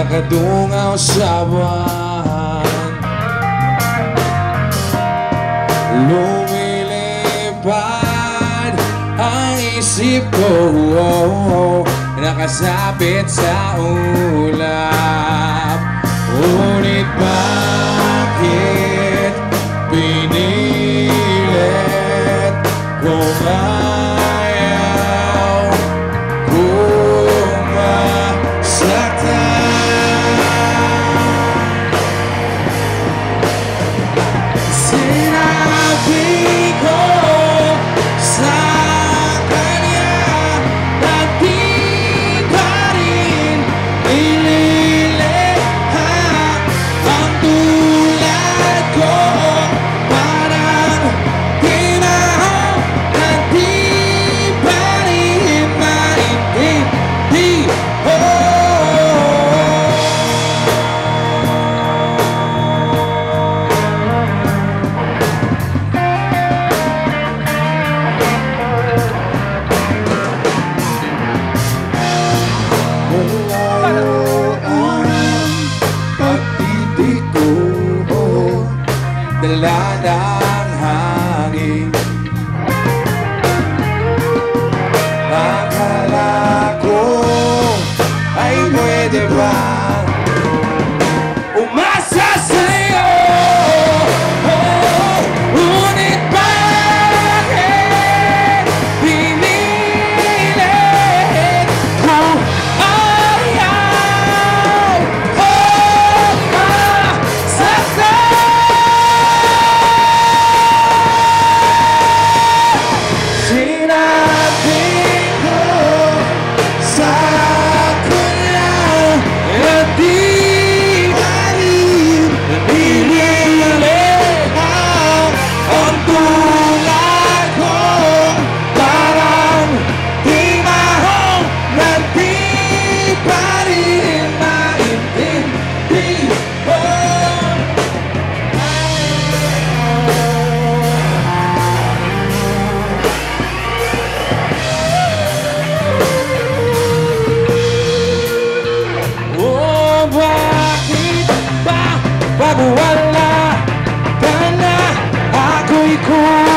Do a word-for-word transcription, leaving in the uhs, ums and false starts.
nakadungaw sa buwan, lumilipad ang isip ko, oh, nakasabit sa ulap. Ngunit bakit pinilit kung ayaw kumasaktan? Sinabi ko sa kanya na di pa rin ililikha ang tulad ko. Parang di maho na di pa rin maintindihan. Pag-ibig ko, dala ng hangin. Akala ko ay pwede ba umasa sa'yo? Oh, ngunit bakit pinilit kung ayaw kumasaktan? Sinabi ko sa kanya na di pa rin ililikha ang tulad ko. Parang di maho na di pa rin maintindihan. Oh, bakit ba pag wala ka na ako'y kulang?